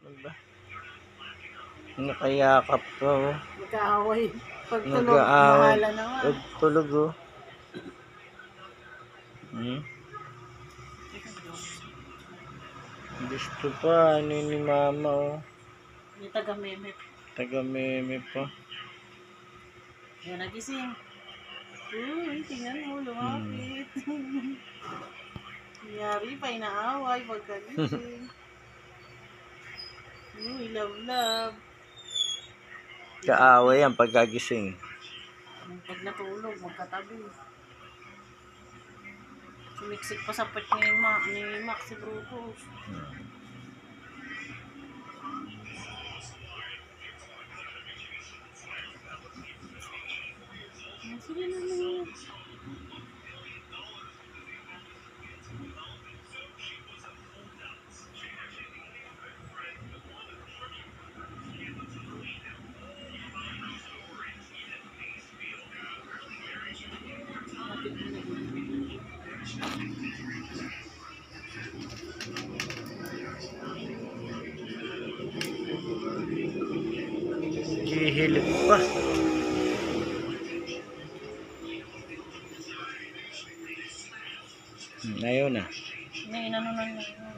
Diba? Nakayakap ka, oh. Nag-aaway. Pag tulog, mahala naman. Pag tulog, oh. Gusto pa, ano ni mama, oh. Yung taga-meme. Taga-meme pa. Yan, nagising. Uy, tingnan mo, lumapit. Nangyari pa, inaaway pagkagising. Uy, love. Kaaway yan pagkagising. Pag natulog, magkatabi. Sumiksik pa sa pet ni Max si Brutus. Sila naman. Hihilig pa. Ayaw na. Hindi, inanunan niya.